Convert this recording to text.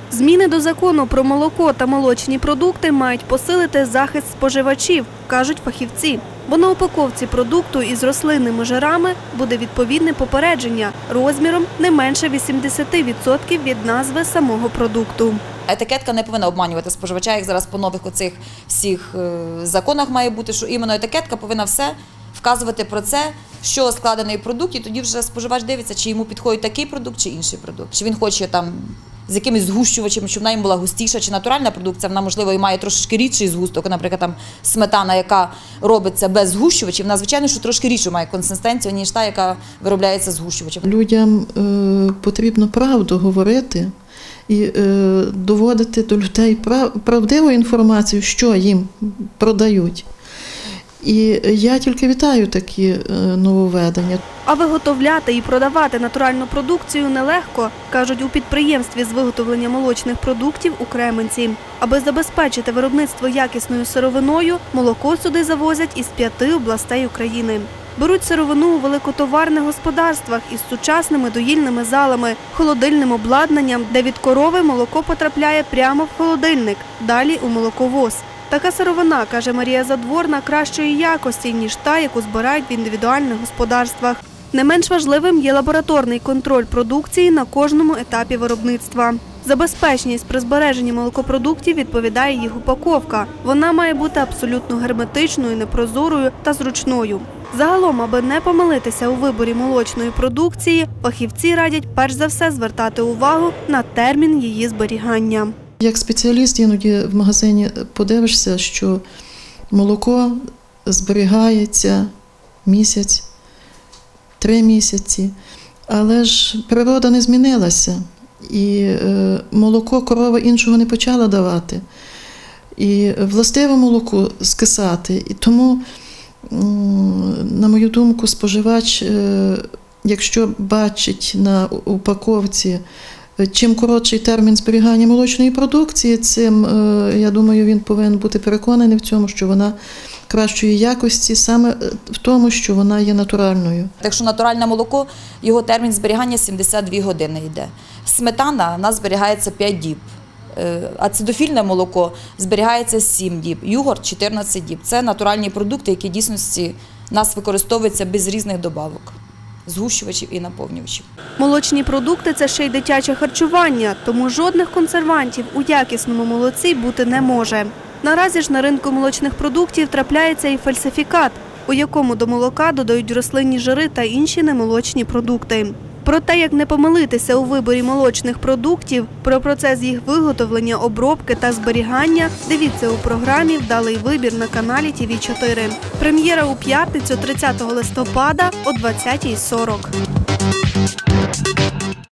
Зміни до закону про молоко та молочні продукти мають посилити захист споживачів, кажуть фахівці. Бо на упаковці продукту із рослинними жирами буде відповідне попередження розміром не менше 80% від назви самого продукту. Етикетка не повинна обманювати споживача, як зараз по нових оцих всіх законах має бути, що іменно етикетка повинна все вказувати про це, що складений продукт, і тоді вже споживач дивиться, чи йому підходить такий продукт, чи інший продукт. Чи він хоче там з якимись згущувачами, щоб вона їм була густіша, чи натуральна продукція, вона, можливо, і має трошки рідший згусток, наприклад, там сметана, яка робиться без згущувачів, вона, звичайно, що трошки рідшу має консистенцію, ніж та, яка виробляється з згущувачів. Людям потрібно правду говорити і доводити до людей правдиву інформацію, що їм продають. І я тільки вітаю такі нововведення. А виготовляти і продавати натуральну продукцію нелегко, кажуть у підприємстві з виготовлення молочних продуктів у Кременці. Аби забезпечити виробництво якісною сировиною, молоко сюди завозять із 5 областей України. Беруть сировину у великотоварних господарствах із сучасними доїльними залами, холодильним обладнанням, де від корови молоко потрапляє прямо в холодильник, далі у молоковоз. Така сировина, каже Марія Задворна, кращої якості, ніж та, яку збирають в індивідуальних господарствах. Не менш важливим є лабораторний контроль продукції на кожному етапі виробництва. За безпечність при збереженні молокопродуктів відповідає їх упаковка. Вона має бути абсолютно герметичною, непрозорою та зручною. Загалом, аби не помилитися у виборі молочної продукції, фахівці радять перш за все звертати увагу на термін її зберігання. Як спеціаліст іноді в магазині подивишся, що молоко зберігається місяць, 3 місяці, але ж природа не змінилася, і молоко корова іншого не почала давати, і властиве молоко скисати. І тому, на мою думку, споживач, якщо бачить на упаковці, чим коротший термін зберігання молочної продукції, цим, я думаю, він повинен бути переконаний в цьому, що вона кращої якості, саме в тому, що вона є натуральною. Якщо натуральне молоко, його термін зберігання 72 години йде. Сметана у нас зберігається 5 діб. Ацидофільне молоко зберігається 7 діб, йогурт – 14 діб. Це натуральні продукти, які в дійсності у нас використовуються без різних добавок, згущувачів і наповнювачів. Молочні продукти – це ще й дитяче харчування, тому жодних консервантів у якісному молоці бути не може. Наразі ж на ринку молочних продуктів трапляється і фальсифікат, у якому до молока додають рослинні жири та інші немолочні продукти. Про те, як не помилитися у виборі молочних продуктів, про процес їх виготовлення, обробки та зберігання, дивіться у програмі «Вдалий вибір» на каналі ТВ4. Прем'єра у п'ятницю 30 листопада о 20:40.